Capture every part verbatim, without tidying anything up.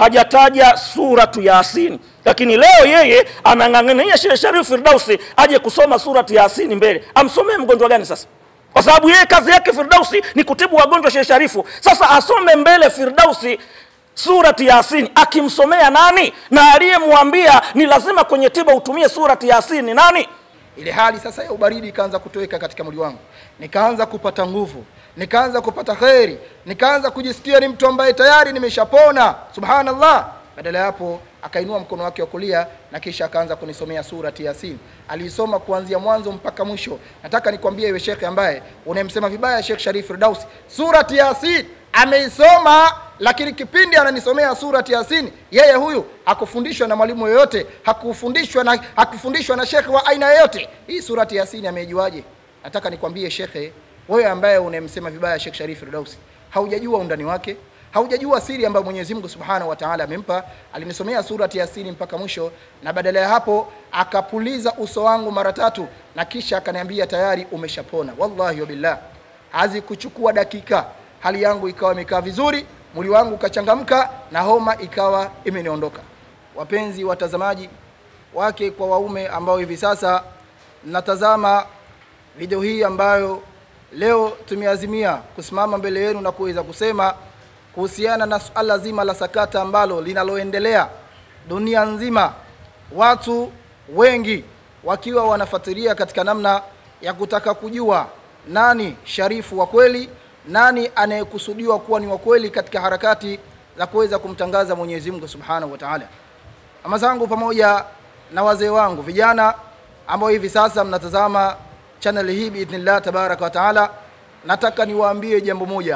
hajataja suratu Yasin, lakini leo yeye anang'ang'ania Sheikh Sharif Firdausi aje kusoma suratu Yasin mbele. Amsomee mgonjwa gani sasa? Kwa sababu yeye kazi yake Firdausi ni kutibu wagonjwa Sheikh Sharifu. Sasa asome mbele Firdausi surati Yasin, akimsomea nani? Na aliyemwambia ni lazima kwenye tiba utumie surati Yasin ni nani? Ile hali sasa ya ubaridi ikaanza kutoweka katika mwili wangu, nikaanza kupata nguvu, nikaanza kupata khairi, nikaanza kujisikia ni mtu ambaye tayari nimeshapona. Subhanallah. Badala hapo akainua mkono wake wa kulia na kisha akaanza kunisomea surati Yasin. Alisoma kuanzia mwanzo mpaka mwisho. Nataka nikwambie wewe Sheikh ambaye unemsema vibaya Sheikh Sharif Firdausi, surati Yasin ameisoma, lakini kipindi ananisomea surati Yasin yeye huyu hakufundishwa na mwalimu yoyote, hakufundishwa na hakufundishwa na Sheikh wa aina yoyote. Hii surati Yasin ameijuaje? Nataka nikwambie Sheikh, wewe ambaye unemsema vibaya Sheikh Sharif Firdausi, haujajua undani wake, haujajua siri ambayo Mwenyezi Mungu Subhanahu wa Ta'ala amempa. Alinisomea surati Yasin mpaka mwisho, na badala ya hapo akapuliza uso wangu mara tatu na kisha akaniambia tayari umeshapona. Wallahi wa billah, hazikuchukua dakika, hali yangu ikawa imekaa vizuri, mwili wangu ukachangamka na homa ikawa imeniondoka. Wapenzi watazamaji wake kwa waume ambao hivi sasa natazama video hii ambayo leo tumeazimia kusimama mbele yenu na kuweza kusema kuhusiana na suala zima la sakata ambalo linaloendelea dunia nzima, watu wengi wakiwa wanafuatilia katika namna ya kutaka kujua nani Sharifu wa kweli, nani anayekusudiwa kuwa ni wa kweli katika harakati za kuweza kumtangaza Mwenyezi Mungu Subhanahu wa Ta'ala. Ama zangu pamoja na wazee wangu vijana ambao hivi sasa mnatazama channel hii biidhnillah tabaraka wa taala, nataka niwaambie jambo moja.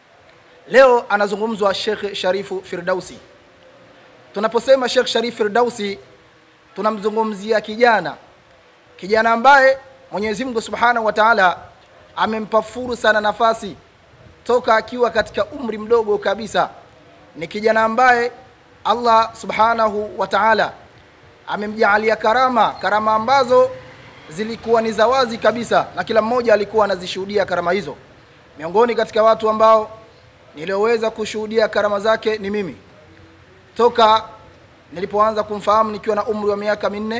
Leo anazungumzwa Sheikh Sharifu Firdausi. Tunaposema Sheikh Sharif Firdausi tunamzungumzia kijana kijana ambaye Mwenyezi Mungu Subhanahu wa Ta'ala amempa fursa na nafasi toka akiwa katika umri mdogo kabisa. Ni kijana ambaye Allah Subhanahu wa Ta'ala amemjalia karama, karama ambazo zilikuwa ni zawazi kabisa na kila mmoja alikuwa anazishuhudia karama hizo. Miongoni katika watu ambao nilioweza kushuhudia karama zake ni mimi. Toka nilipoanza kumfahamu nikiwa na umri wa miaka minne,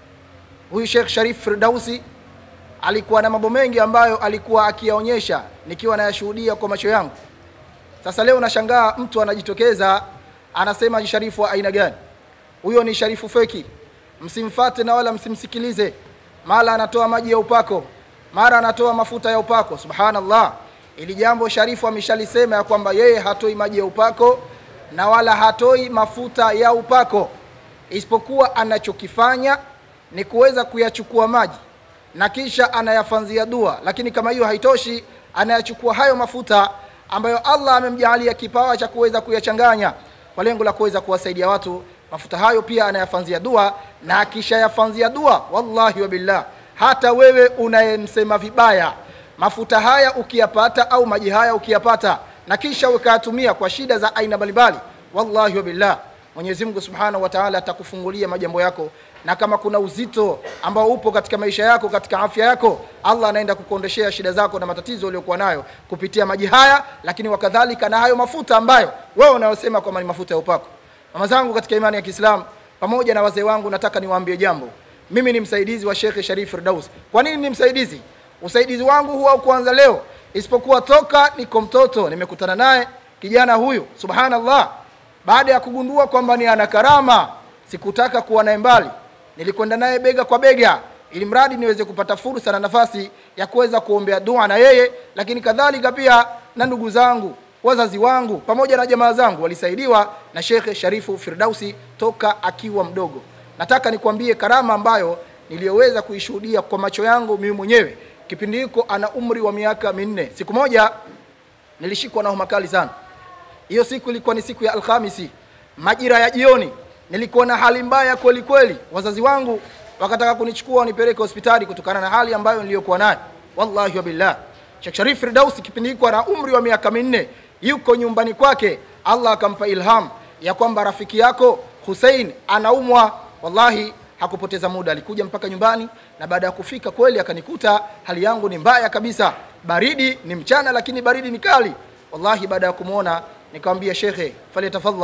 huyu Sheikh Sharif Firdausi alikuwa na mambo mengi ambayo alikuwa akiyaonyesha nikiwa nayashuhudia kwa macho yangu. Sasa leo nashangaa mtu anajitokeza anasema ni Sharifu wa aina gani? Huyo ni Sharifu feki. Msimfuate na wala msimsikilize. Mara anatoa maji ya upako, mara anatoa mafuta ya upako. Subhanallah. Ili jambo Sharifu ameshalisema ya kwamba yeye hatoi maji ya upako na wala hatoi mafuta ya upako, isipokuwa anachokifanya ni kuweza kuyachukua maji na kisha anayafanzia dua. Lakini kama hiyo haitoshi, anayachukua hayo mafuta ambayo Allah amemjalia kipawa cha kuweza kuyachanganya kwa lengo la kuweza kuwasaidia watu. Mafuta hayo pia anayafanzia dua, na kisha yafanzia dua, wallahi wa billah, hata wewe unayemsema vibaya, mafuta haya ukiyapata au maji haya ukiyapata na kisha ukayatumia kwa shida za aina mbalimbali, wallahi wa billah, Mwenyezi Mungu Subhanahu wa Ta'ala atakufungulia majambo yako. Na kama kuna uzito ambao upo katika maisha yako, katika afya yako, Allah anaenda kukuondeshea shida zako na matatizo uliyokuwa nayo kupitia maji haya, lakini wakadhalika na hayo mafuta ambayo wewe unayosema kwamba ni mafuta ya upako. Mama zangu katika imani ya Kiislamu pamoja na wazee wangu, nataka niwaambie jambo. Mimi ni msaidizi wa Sheikh Sharif Firdausi. Kwa nini ni msaidizi? Usaidizi wangu huwa kuanza leo, isipokuwa toka niko mtoto nimekutana naye kijana huyu. Subhanallah. Baada ya kugundua kwamba ni ana karama, sikutaka kuwa naye mbali. Nilikwenda naye bega kwa bega ili mradi niweze kupata fursa na nafasi ya kuweza kuombea dua na yeye, lakini kadhalika pia na ndugu zangu, wazazi wangu pamoja na jamaa zangu walisaidiwa na Sheikh Sharifu Firdausi toka akiwa mdogo. Nataka nikwambie karama ambayo niliyoweza kuishuhudia kwa macho yangu mimi mwenyewe. Kipindi hiko ana umri wa miaka minne. Siku moja nilishikwa na homa kali sana. Hiyo siku ilikuwa ni siku ya Alhamisi, majira ya jioni. Nilikuwa na hali mbaya kweli kweli. Wazazi wangu wakataka kunichukua nipeleke hospitali kutokana na hali ambayo niliyokuwa nayo. Wallahi wa billah, Sheikh Sharif Firdausi kipindi hiko ana umri wa miaka minne, yuko nyumbani kwake. Allah akampa ilham ya kwamba rafiki yako Hussein anaumwa. Wallahi hakupoteza muda, alikuja mpaka nyumbani, na baada ya kufika kweli akanikuta hali yangu ni mbaya kabisa. Baridi ni mchana, lakini baridi ni kali. Wallahi baada ya kumuona nikamwambia Sheikh, fali tafadhal,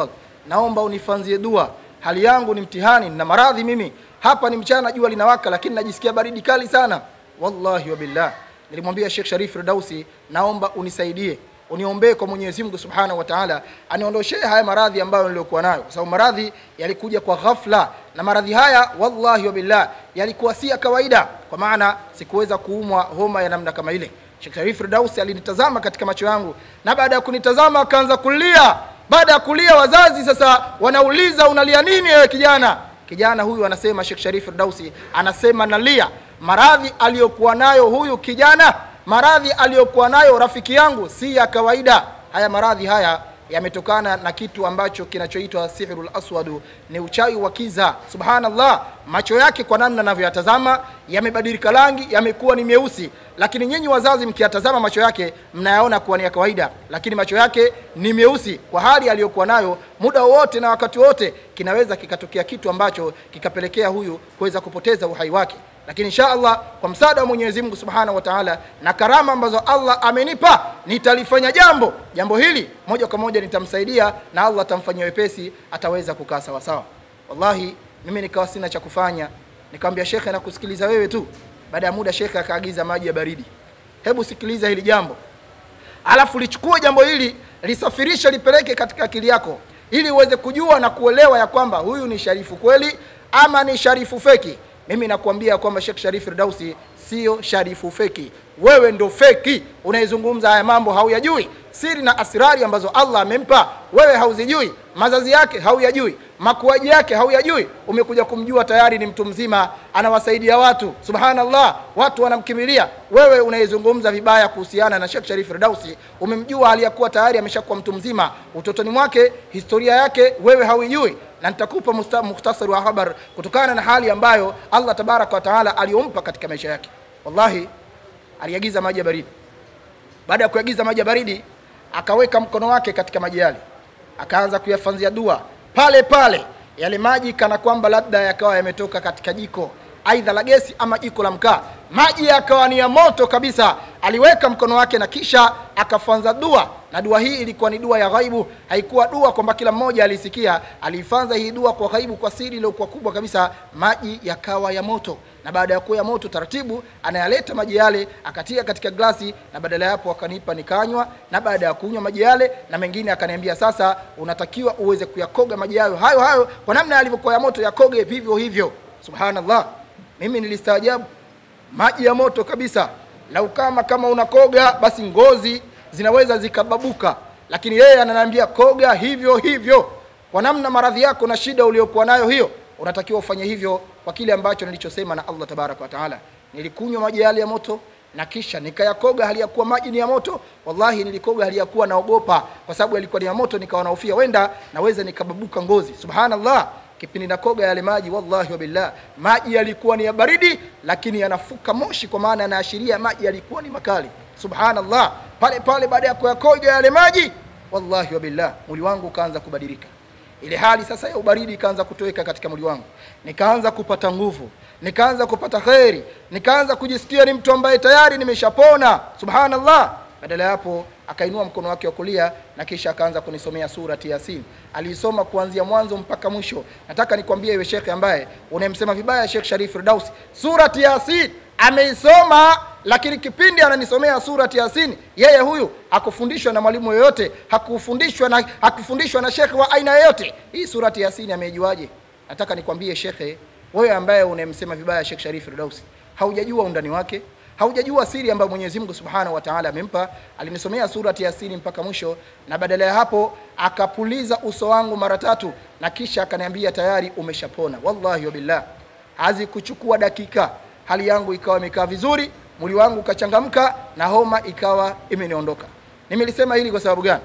naomba unifanzie dua, hali yangu ni mtihani na maradhi mimi, hapa ni mchana jua linawaka lakini najisikia baridi kali sana. Wallahi wa billah, nilimwambia Sheikh Sharif Firdausi, naomba unisaidie, uniombee kwa Mwenyezi Mungu Subhanahu wa Ta'ala aniondoshee haya maradhi ambayo niliokuwa nayo, kwa sababu maradhi yalikuja kwa ghafla, na maradhi haya wallahi wa billah yalikuwa si ya kawaida, kwa maana sikuweza kuumwa homa ya namna kama ile. Sheikh Sharif Firdausi alinitazama katika macho yangu, na baada ya kunitazama akaanza kulia. Baada ya kulia, wazazi sasa wanauliza, unalia nini wewe kijana? Kijana huyu anasema, Sheikh Sharif Firdausi anasema, nalia maradhi aliyokuwa nayo huyu kijana, maradhi aliyokuwa nayo rafiki yangu si ya kawaida. Haya maradhi haya yametokana na kitu ambacho kinachoitwa sihrul aswadu, ni uchawi wa kiza. Subhanallah, macho yake kwa namna ninavyoyatazama yamebadilika rangi, yamekuwa ni meusi, lakini nyinyi wazazi mkiyatazama macho yake mnayaona kuwa ni ya kawaida, lakini macho yake ni meusi. Kwa hali aliyokuwa nayo, muda wote na wakati wote kinaweza kikatokea kitu ambacho kikapelekea huyu kuweza kupoteza uhai wake. Lakini insha Allah kwa msaada wa Mwenyezi Mungu Subhanahu wa Ta'ala na karama ambazo Allah amenipa, nitalifanya jambo jambo hili moja kwa moja, nitamsaidia na Allah atamfanyia wepesi, ataweza kukaa sawa sawa. Wallahi mimi nikawa sina cha kufanya, nikamwambia shekhe, na kusikiliza wewe tu. Baada ya muda shekhe akaagiza maji ya baridi. Hebu sikiliza hili jambo, alafu lichukue jambo hili, lisafirishe, lipeleke katika akili yako, ili uweze kujua na kuelewa ya kwamba huyu ni sharifu kweli ama ni sharifu feki. Mimi nakuambia kwamba Sheikh Sharif Firdausi sio sharifu feki. Wewe ndo feki. Unaizungumza haya mambo hauyajui. Siri na asrari ambazo Allah amempa wewe hauzijui. Mazazi yake hauyajui. Makuaji yake hauyajui. Umekuja kumjua tayari ni mtu mzima, anawasaidia watu. Subhanallah, watu wanamkimbilia. Wewe unaizungumza vibaya kuhusiana na Sheikh Sharif Firdausi. Umemjua aliyakuwa tayari ameshakuwa mtu mzima. Utotoni mwake, historia yake wewe haujui. Na nitakupa mukhtasari wa habari kutokana na hali ambayo Allah tabaraka wa taala aliompa katika maisha yake. Wallahi aliagiza maji ya baridi. Baada ya kuagiza maji ya baridi, akaweka mkono wake katika maji yale, akaanza kuyafanzia dua pale pale. Yale maji kana kwamba labda yakawa yametoka katika jiko aidha la gesi ama jiko la mkaa, maji yakawa ni ya moto kabisa. Aliweka mkono wake na kisha akafanza dua, na dua hii ilikuwa ni dua ya ghaibu. Haikuwa dua kwamba kila mmoja alisikia, alifanza hii dua kwa ghaibu, kwa siri iliyokuwa kubwa kabisa. Maji yakawa ya moto, na baada ya kuwa ya moto taratibu anayaleta maji yale akatia katika glasi, na badala hapo akanipa nikanywa. Na baada ya kunywa maji yale na mengine akaniambia, sasa unatakiwa uweze kuyakoga maji hayo hayo hayo kwa namna yalivyokuwa ya moto, yakoge vivyo hivyo. Subhanallah, mimi nilistaajabu, maji ya moto kabisa. Lau kama kama unakoga basi ngozi zinaweza zikababuka, lakini yeye ananiambia koga hivyo hivyo kwa namna maradhi yako na shida uliyokuwa nayo hiyo, unatakiwa ufanye hivyo kwa kile ambacho nilichosema na Allah tabaraka wa taala. Nilikunywa maji yale ya moto na kisha nikayakoga hali ya kuwa maji ni ya moto. Wallahi nilikoga hali ya kuwa naogopa, kwa sababu yalikuwa ni ya moto, nikawa nahofia wenda naweza nikababuka ngozi. Subhanallah, kipindi nakoga yale maji, wallahi wa billah, maji yalikuwa ni ya baridi lakini yanafuka moshi, kwa maana yanaashiria maji yalikuwa ni makali. Subhanallah, pale pale baada ya kuyakoga yale maji, wallahi wa billah, mwili wangu ukaanza kubadilika. Ile hali sasa ya ubaridi ikaanza kutoweka katika mwili wangu, nikaanza kupata nguvu, nikaanza kupata khairi, nikaanza kujisikia ni mtu ambaye tayari nimeshapona. Subhanallah. Badala hapo akainua mkono wake wa kulia na kisha akaanza kunisomea surati Yasin. Alisoma kuanzia mwanzo mpaka mwisho. Nataka nikwambie wewe shekhi ambaye unayemsema vibaya Sheikh Sharif Firdausi, surati Yasin ameisoma, lakini kipindi ananisomea surati Yasin, yeye huyu hakufundishwa na mwalimu yoyote, hakufundishwa na hakufundishwa na shekhi wa aina yoyote. Hii surati Yasin ameijuaje? Nataka nikwambie shekhe, wewe ambaye unayemsema vibaya Sheikh Sharif Firdausi, haujajua undani wake, haujajua siri ambayo Mwenyezi Mungu Subhanahu wa Ta'ala amempa. Alinisomea surati Yasin mpaka mwisho, na badala ya hapo akapuliza uso wangu mara tatu na kisha akaniambia tayari umeshapona. Wallahi wa billah, hazi kuchukua dakika, hali yangu ikawa imekaa vizuri, mwili wangu ukachangamka na homa ikawa imeniondoka. Nimelisema hili kwa sababu gani?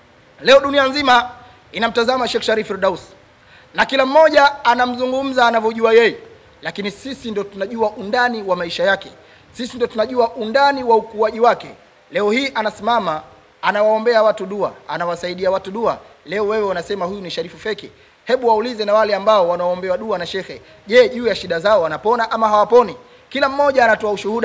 Leo dunia nzima inamtazama Sheikh Sharif Firdausi na kila mmoja anamzungumza anavyojua yeye, lakini sisi ndo tunajua undani wa maisha yake. Sisi ndo tunajua undani wa ukuaji wake. Leo hii anasimama, anawaombea watu dua, anawasaidia watu dua. Leo wewe unasema huyu ni sharifu feki. Hebu waulize na wale ambao wanaombewa dua na shekhe, je, juu ya shida zao wanapona ama hawaponi? Kila mmoja anatoa ushuhuda.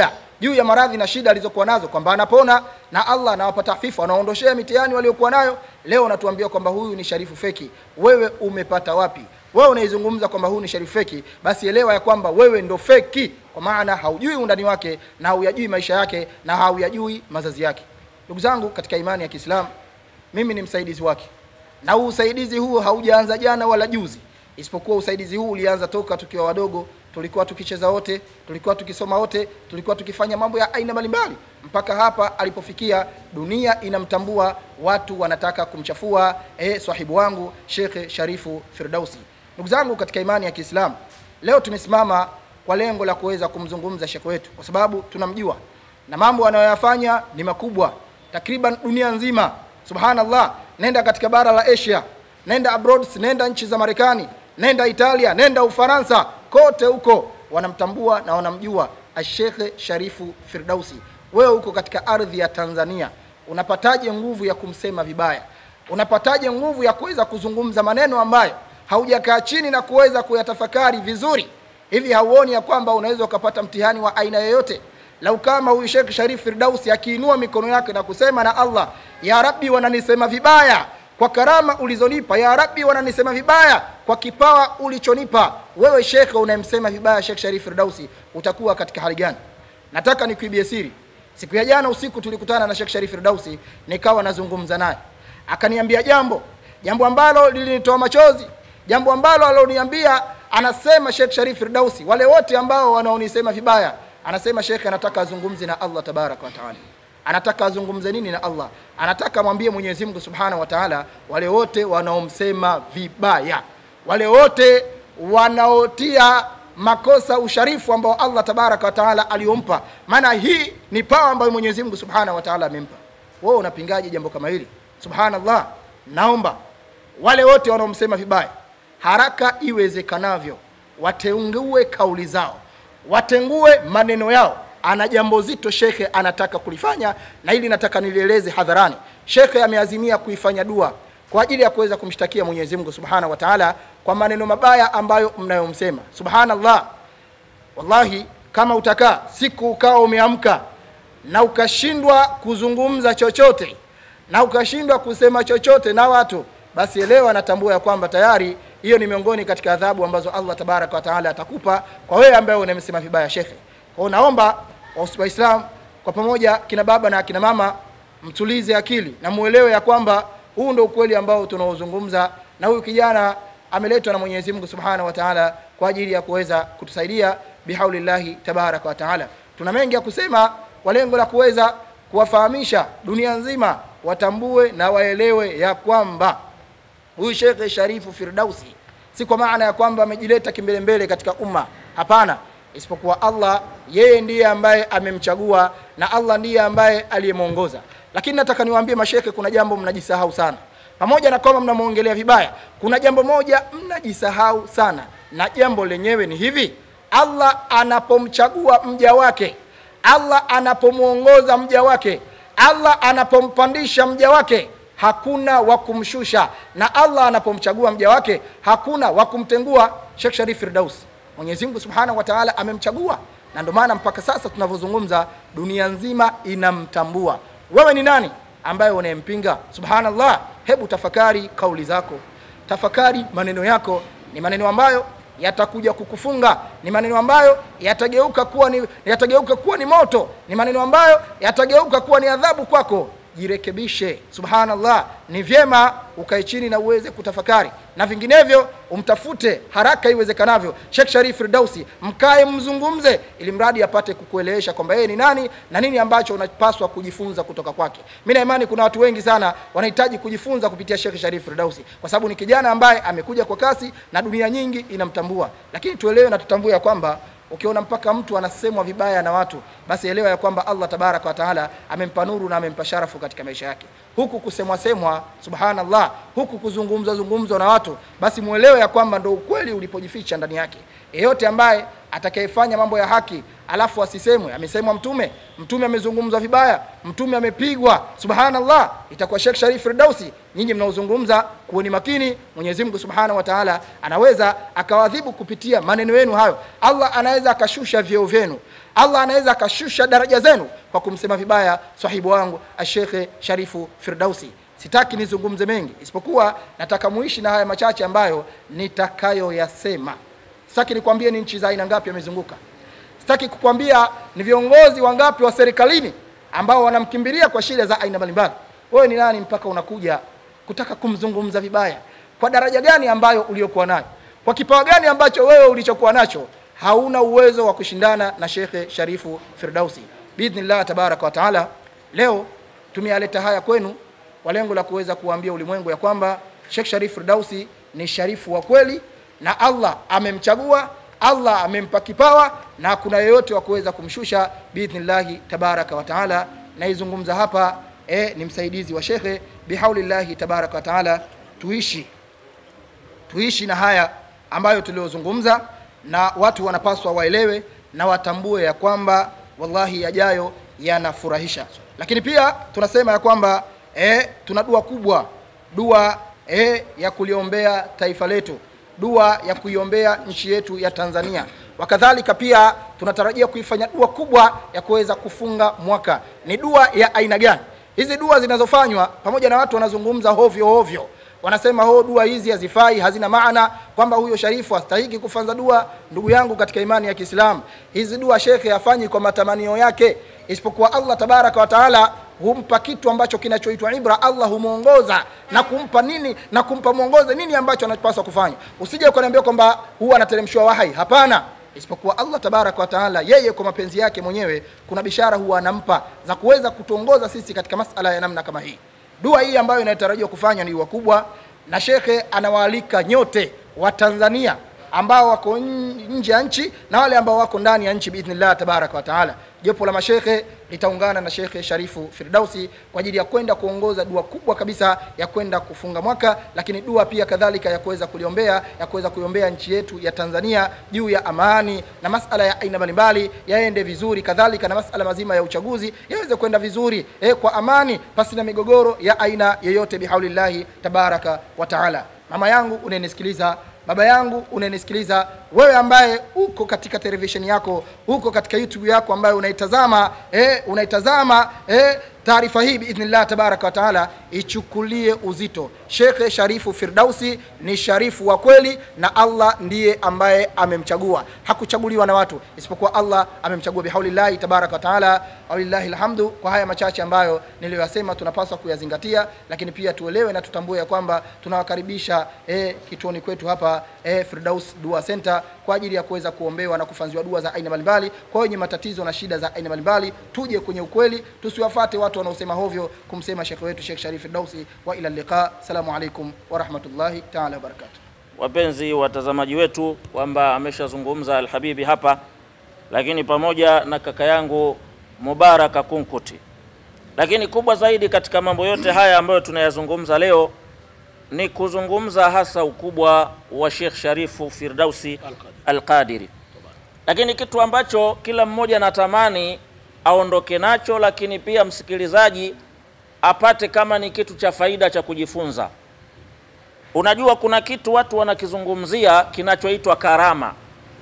juu ya maradhi na shida alizokuwa nazo, kwamba anapona na Allah anawapa tahfifu, anaondoshea mitihani waliokuwa nayo. Leo unatuambia kwamba huyu ni sharifu feki. Wewe umepata wapi? Wewe unaizungumza kwamba huyu ni sharifu feki, basi elewa ya kwamba wewe ndo feki, kwa maana haujui undani wake na hauyajui maisha yake na hauyajui mazazi yake. Ndugu zangu katika imani ya Kiislamu, mimi ni msaidizi wake, na usaidizi huu haujaanza jana wala juzi, isipokuwa usaidizi huu ulianza toka tukiwa wadogo. Tulikuwa tukicheza wote, tulikuwa tukisoma wote, tulikuwa tukifanya mambo ya aina mbalimbali, mpaka hapa alipofikia. Dunia inamtambua, watu wanataka kumchafua eh sahibu wangu Sheikh Sharifu Firdausi. Ndugu zangu katika imani ya Kiislamu, leo tumesimama kwa lengo la kuweza kumzungumza Sheikh wetu, kwa sababu tunamjua na mambo anayoyafanya ni makubwa takriban dunia nzima. Subhanallah, nenda katika bara la Asia, nenda abroad, nenda nchi za Marekani, nenda Italia, nenda Ufaransa, kote huko wanamtambua na wanamjua Sheikh Sharifu Firdausi. Wewe uko katika ardhi ya Tanzania, unapataje nguvu ya kumsema vibaya? Unapataje nguvu ya kuweza kuzungumza maneno ambayo haujakaa chini na kuweza kuyatafakari vizuri? Hivi hauoni ya kwamba unaweza ukapata mtihani wa aina yoyote? Lau kama huyu Sheikh Sharifu Firdausi akiinua mikono yake na kusema na Allah, ya Rabbi, wananisema vibaya kwa karama ulizonipa, ya Rabbi, wananisema vibaya kwa kipawa ulichonipa, wewe Sheikh unayemsema vibaya Sheikh Sharifu Firdausi, utakuwa katika hali gani? Nataka nikuibie siri. Siku ya jana usiku tulikutana na Sheikh Sharifu Firdausi, nikawa nazungumza naye, akaniambia jambo jambo ambalo lilinitoa machozi, jambo ambalo aloniambia. Anasema Sheikh Sharifu Firdausi, wale wote ambao wanaonisema vibaya, anasema Sheikh anataka azungumze na Allah tabaraka wa taala. Anataka azungumze nini na Allah? Anataka mwambie Mwenyezi Mungu Subhanahu wa Ta'ala, wale wote wanaomsema vibaya, wale wote wanaotia makosa usharifu ambao Allah tabaraka wa taala aliompa, maana hii ni pawa ambayo Mwenyezi Mungu Subhanahu wa Ta'ala amempa. Wewe unapingaje jambo kama hili? Subhanallah, naomba wale wote wanaomsema vibaya haraka iwezekanavyo watengue kauli zao, watengue maneno yao. Ana jambo zito shekhe anataka kulifanya, na hili nataka nilieleze hadharani. Shekhe ameazimia kuifanya dua kwa ajili ya kuweza kumshtakia Mwenyezi Mungu Subhanahu wa Ta'ala kwa maneno mabaya ambayo mnayomsema. Subhanallah, wallahi kama utakaa siku ukao umeamka na ukashindwa kuzungumza chochote na ukashindwa kusema chochote na watu, basi elewa natambua ya kwamba tayari hiyo ni miongoni katika adhabu ambazo Allah tabaraka wa taala atakupa kwa wewe ambaye unamsema vibaya shekhe. Kwa naomba Waislamu kwa pamoja, kina baba na kina mama, mtulize akili na muelewe ya kwamba huu ndio ukweli ambao tunaozungumza, na huyu kijana ameletwa na Mwenyezi Mungu Subhanahu wa Ta'ala kwa ajili ya kuweza kutusaidia bihaulillahi tabaraka wa taala. Tuna mengi ya kusema kwa lengo la kuweza kuwafahamisha dunia nzima watambue na waelewe ya kwamba huyu Sheikh Sharifu Firdausi si kwa maana ya kwamba amejileta kimbele mbele katika umma, hapana, isipokuwa Allah yeye ndiye ambaye amemchagua na Allah ndiye ambaye aliyemuongoza. Lakini nataka niwaambie mashekhe, kuna jambo mnajisahau sana. Pamoja na kwamba mnamuongelea vibaya, kuna jambo moja mnajisahau sana, na jambo lenyewe ni hivi: Allah anapomchagua mja wake, Allah anapomuongoza mja wake, Allah anapompandisha mja wake, hakuna wa kumshusha, na Allah anapomchagua mja wake hakuna wa kumtengua. Sheikh Sharifu Firdausi Mwenyezi Mungu Subhanahu wa Ta'ala amemchagua, na ndio maana mpaka sasa tunavyozungumza dunia nzima inamtambua. Wewe ni nani ambaye unayempinga? Subhanallah, hebu tafakari kauli zako, tafakari maneno yako. Ni maneno ambayo yatakuja kukufunga, ni maneno ambayo yatageuka kuwa ni yatageuka kuwa ni moto, ni maneno ambayo yatageuka kuwa ni adhabu kwako. Jirekebishe. Subhanallah, ni vyema ukae chini na uweze kutafakari, na vinginevyo umtafute haraka iwezekanavyo Sheikh Sharifu Firdausi, mkae mzungumze, ili mradi apate kukuelewesha kwamba yeye ni nani na nini ambacho unapaswa kujifunza kutoka kwake. Mimi na imani kuna watu wengi sana wanahitaji kujifunza kupitia Sheikh Sharifu Firdausi, kwa sababu ni kijana ambaye amekuja kwa kasi na dunia nyingi inamtambua. Lakini tuelewe na tutambue ya kwamba ukiona mpaka mtu anasemwa vibaya na watu, basi elewa ya kwamba Allah tabaraka wa taala amempa nuru na amempa sharafu katika maisha yake. Huku kusemwa semwa, subhanallah, huku kuzungumza zungumzo na watu, basi muelewe ya kwamba ndio ukweli ulipojificha ndani yake. Yeyote ambaye atakayefanya mambo ya haki alafu asisemwe amesemwa mtume, mtume amezungumzwa vibaya, mtume amepigwa, subhanallah, itakuwa Sheikh Sharif Firdausi. Nyinyi mnaozungumza kuweni makini, Mwenyezi Mungu Subhanahu wa Ta'ala anaweza akawadhibu kupitia maneno yenu hayo. Allah anaweza akashusha vyeo vyenu, Allah anaweza akashusha daraja zenu kwa kumsema vibaya sahibu wangu Sheikh Sharifu Firdausi. Sitaki nizungumze mengi, isipokuwa nataka muishi na haya machache ambayo nitakayoyasema. Sitaki nikwambie ni nchi za aina ngapi amezunguka. Sitaki kukwambia ni viongozi wangapi wa serikalini ambao wanamkimbilia kwa shida za aina mbalimbali. Wewe ni nani mpaka unakuja kutaka kumzungumza vibaya? Kwa daraja gani ambayo uliokuwa nayo? Kwa kipawa gani ambacho wewe ulichokuwa nacho? Hauna uwezo wa kushindana na Sheikh Sharifu Firdausi. Biidhnillah tabaraka wa taala, leo tumealeta haya kwenu kwa lengo la kuweza kuambia ulimwengu ya kwamba Sheikh Sharif Firdausi ni sharifu wa kweli na Allah amemchagua, Allah amempa kipawa na kuna yeyote wa kuweza kumshusha biidhnillah tabaraka wa taala. Naizungumza hapa eh, ni msaidizi wa shekhe bihaulillahi tabaraka wa taala. Tuishi tuishi na haya ambayo tuliozungumza, na watu wanapaswa waelewe na watambue ya kwamba wallahi yajayo yanafurahisha. Lakini pia tunasema ya kwamba eh, tuna dua kubwa, dua eh, ya kuliombea taifa letu, dua ya kuiombea nchi yetu ya Tanzania. Wakadhalika pia tunatarajia kuifanya dua kubwa ya kuweza kufunga mwaka. Ni dua ya aina gani? Hizi dua zinazofanywa pamoja na watu wanazungumza hovyo hovyo, wanasema ho dua hizi hazifai, hazina maana, kwamba huyo sharifu hastahiki kufanza dua. Ndugu yangu katika imani ya Kiislamu, hizi dua shekhe hafanyi kwa matamanio yake, isipokuwa Allah tabaraka wa taala humpa kitu ambacho kinachoitwa ibra. Allah humuongoza na kumpa nini, na kumpa muongoze nini ambacho anapaswa kufanya. Usije ukaniambia kwamba huwa anateremshwa wahai, hapana, isipokuwa Allah tabaraka wa taala yeye kwa mapenzi yake mwenyewe kuna bishara huwa anampa za kuweza kutuongoza sisi katika masala ya namna kama hii. Dua hii ambayo inatarajiwa kufanya ni dua kubwa, na shekhe anawaalika nyote wa Tanzania ambao wako nje ya nchi na wale ambao wako ndani ya nchi biidhnillah tabaraka wa taala. Jopo la mashekhe litaungana na Sheikh Sharifu Firdausi kwa ajili ya kwenda kuongoza dua kubwa kabisa ya kwenda kufunga mwaka, lakini dua pia kadhalika ya kuweza kuliombea ya kuweza kuiombea nchi yetu ya Tanzania juu ya amani na masala ya aina mbalimbali yaende vizuri, kadhalika na masala mazima ya uchaguzi yaweze kwenda vizuri eh, kwa amani pasi na migogoro ya aina yoyote bihaulillahi tabaraka wa taala. Mama yangu unanisikiliza, baba yangu unanisikiliza, wewe ambaye uko katika television yako, uko katika YouTube yako ambaye unaitazama eh unaitazama eh taarifa hii biidhnillah tabaraka wa taala, ichukulie uzito. Sheikh Sharifu Firdausi ni sharifu wa kweli na Allah ndiye ambaye amemchagua. Hakuchaguliwa na watu, isipokuwa Allah amemchagua bihaulillahi tabaraka wa taala. Walillahi alhamdu. Kwa haya machache ambayo niliyosema tunapaswa kuyazingatia, lakini pia tuelewe na tutambue ya kwamba tunawakaribisha eh kituoni kwetu hapa eh Firdaus Dua Center kwa ajili ya kuweza kuombewa na kufanziwa dua za aina mbalimbali kwa wenye matatizo na shida za aina mbalimbali. Tuje kwenye ukweli, tusiwafuate watu wanaosema hovyo kumsema shekhi wetu Sheikh Sharif Firdausi. Wa ila liqa. Assalamu alaykum wa rahmatullahi ta'ala wa barakatuh. Wapenzi watazamaji wetu, kwamba ameshazungumza Alhabibi hapa, lakini pamoja na kaka yangu Mubaraka Kunkuti. Lakini kubwa zaidi katika mambo yote haya ambayo tunayazungumza leo ni kuzungumza hasa ukubwa wa Sheikh Sharifu Firdausi Al-Qadiri. Lakini kitu ambacho kila mmoja anatamani aondoke nacho, lakini pia msikilizaji apate kama ni kitu cha faida cha kujifunza. Unajua kuna kitu watu wanakizungumzia kinachoitwa karama.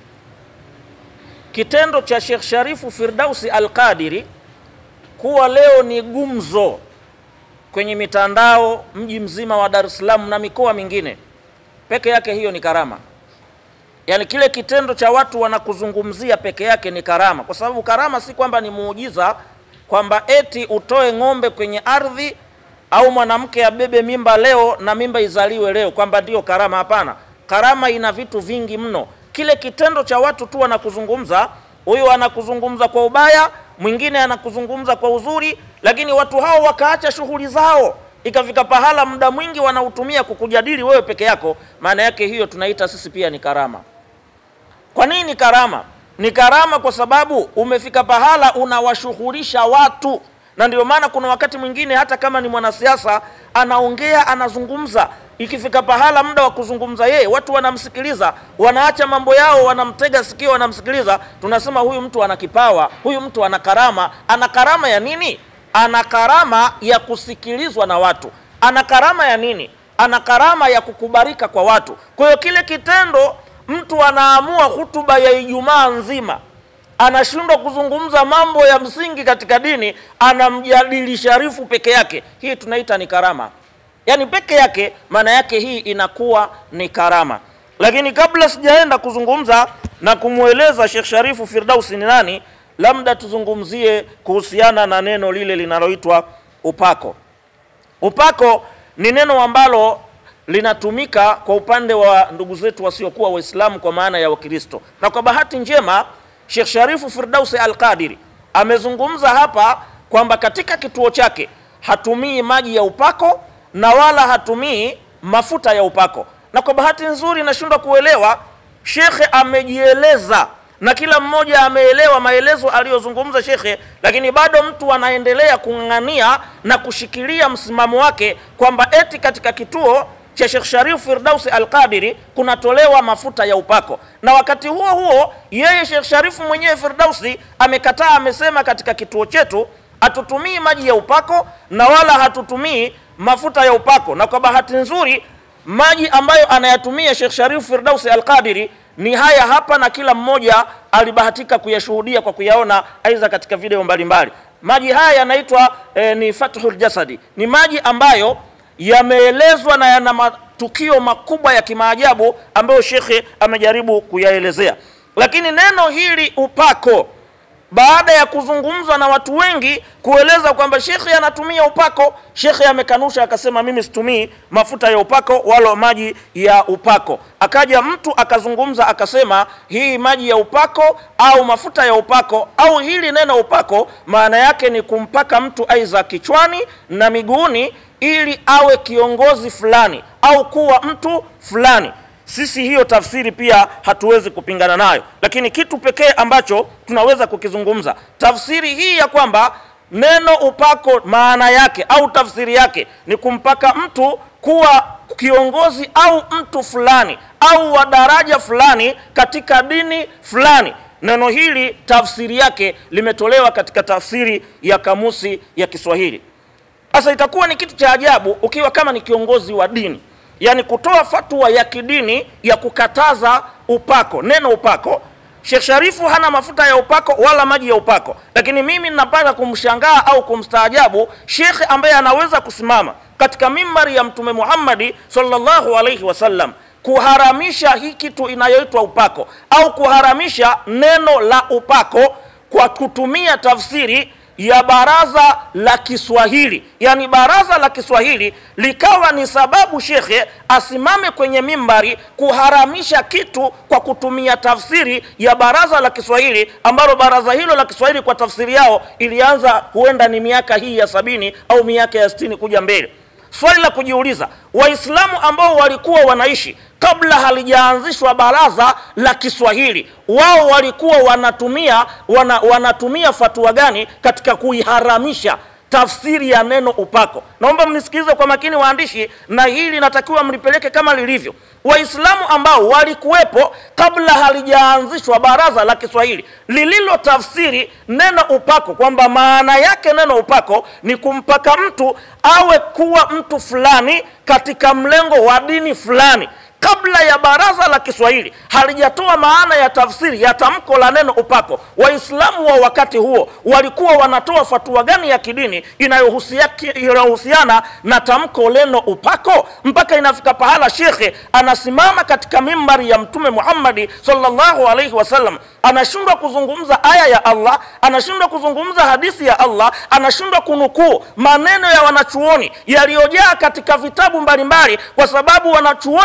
Kitendo cha Sheikh Sharifu Firdausi Al-Qadiri kuwa leo ni gumzo kwenye mitandao mji mzima wa Dar es Salaam na mikoa mingine, peke yake hiyo ni karama. Yani kile kitendo cha watu wanakuzungumzia peke yake ni karama, kwa sababu karama si kwamba ni muujiza, kwamba eti utoe ng'ombe kwenye ardhi au mwanamke abebe mimba leo na mimba izaliwe leo kwamba ndio karama. Hapana, karama ina vitu vingi mno. Kile kitendo cha watu tu wanakuzungumza, huyu anakuzungumza kwa ubaya, mwingine anakuzungumza kwa uzuri, lakini watu hao wakaacha shughuli zao, ikafika pahala muda mwingi wanautumia kukujadili wewe peke yako. Maana yake hiyo tunaita sisi pia ni karama. Kwa nini karama? Ni karama kwa sababu umefika pahala unawashughulisha watu. Na ndio maana kuna wakati mwingine hata kama ni mwanasiasa anaongea, anazungumza, ikifika pahala muda wa kuzungumza yeye, watu wanamsikiliza, wanaacha mambo yao, wanamtega sikio, wanamsikiliza, tunasema huyu mtu ana kipawa, huyu mtu ana karama. Ana karama ya nini? Ana karama ya kusikilizwa na watu. Ana karama ya nini? Ana karama ya kukubarika kwa watu. Kwa hiyo kile kitendo mtu anaamua hutuba ya Ijumaa nzima, anashindwa kuzungumza mambo ya msingi katika dini, anamjadili Sharifu peke yake, hii tunaita ni karama. Yani peke yake, maana yake hii inakuwa ni karama. Lakini kabla sijaenda kuzungumza na kumueleza Sheikh Sharifu Firdausi ni nani, labda tuzungumzie kuhusiana na neno lile linaloitwa upako. Upako ni neno ambalo linatumika kwa upande wa ndugu zetu wasiokuwa Waislamu kwa maana ya Wakristo. Na kwa bahati njema Sheikh Sharifu Firdausi Al-Qadiri amezungumza hapa kwamba katika kituo chake hatumii maji ya upako na wala hatumii mafuta ya upako. Na kwa bahati nzuri nashindwa kuelewa, shekhe amejieleza na kila mmoja ameelewa maelezo aliyozungumza shekhe, lakini bado mtu anaendelea kung'ang'ania na kushikilia msimamo wake kwamba eti katika kituo cha Sheikh Sharifu Firdausi Al-Qadiri kunatolewa mafuta ya upako. Na wakati huo huo yeye Sheikh Sharifu mwenyewe Firdausi amekataa, amesema katika kituo chetu hatutumii maji ya upako na wala hatutumii mafuta ya upako. Na kwa bahati nzuri maji ambayo anayatumia Sheikh Sharifu Firdausi Al-Qadiri ni haya hapa, na kila mmoja alibahatika kuyashuhudia kwa kuyaona aidha katika video mbalimbali. Maji haya yanaitwa e, ni Fathul Jasadi. Ni maji ambayo yameelezwa na yana matukio makubwa ya kimaajabu ambayo shekhe amejaribu kuyaelezea. Lakini neno hili upako, baada ya kuzungumzwa na watu wengi kueleza kwamba shekhe anatumia upako, shekhe amekanusha akasema mimi situmii mafuta ya upako wala maji ya upako. Akaja mtu akazungumza akasema hii maji ya upako au mafuta ya upako au hili neno upako maana yake ni kumpaka mtu aidha kichwani na miguuni ili awe kiongozi fulani au kuwa mtu fulani. Sisi hiyo tafsiri pia hatuwezi kupingana nayo, lakini kitu pekee ambacho tunaweza kukizungumza, tafsiri hii ya kwamba neno upako maana yake au tafsiri yake ni kumpaka mtu kuwa kiongozi au mtu fulani au wa daraja fulani katika dini fulani. Neno hili tafsiri yake limetolewa katika tafsiri ya kamusi ya Kiswahili. Sasa itakuwa ni kitu cha ajabu ukiwa kama ni kiongozi wa dini, yani kutoa fatwa ya kidini ya kukataza upako. Neno upako, Sheikh Sharifu hana mafuta ya upako wala maji ya upako, lakini mimi ninapata kumshangaa au kumstaajabu shekhe ambaye anaweza kusimama katika mimbari ya Mtume Muhammad sallallahu alayhi wasallam kuharamisha hii kitu inayoitwa upako au kuharamisha neno la upako kwa kutumia tafsiri ya baraza la Kiswahili. Yani baraza la Kiswahili likawa ni sababu shekhe asimame kwenye mimbari kuharamisha kitu kwa kutumia tafsiri ya baraza la Kiswahili, ambalo baraza hilo la Kiswahili kwa tafsiri yao ilianza huenda ni miaka hii ya sabini au miaka ya sitini kuja mbele. Swali la kujiuliza, Waislamu ambao walikuwa wanaishi kabla halijaanzishwa baraza la Kiswahili, wao walikuwa wanatumia wana, wanatumia fatwa gani katika kuiharamisha tafsiri ya neno upako? Naomba mnisikilize kwa makini waandishi, na hili natakiwa mlipeleke kama lilivyo. Waislamu ambao walikuwepo kabla halijaanzishwa baraza la Kiswahili lililo tafsiri neno upako kwamba maana yake neno upako ni kumpaka mtu awe kuwa mtu fulani katika mlengo wa dini fulani, kabla ya baraza la Kiswahili halijatoa maana ya tafsiri ya tamko la neno upako, Waislamu wa wakati huo walikuwa wanatoa fatwa gani ya kidini inayohusiana na tamko neno upako? Mpaka inafika pahala shekhe anasimama katika mimbari ya Mtume Muhammad sallallahu alaihi wasallam, anashindwa kuzungumza aya ya Allah, anashindwa kuzungumza hadithi ya Allah, anashindwa kunukuu maneno ya wanachuoni yaliyojaa katika vitabu mbalimbali, kwa sababu wanachuoni wakifika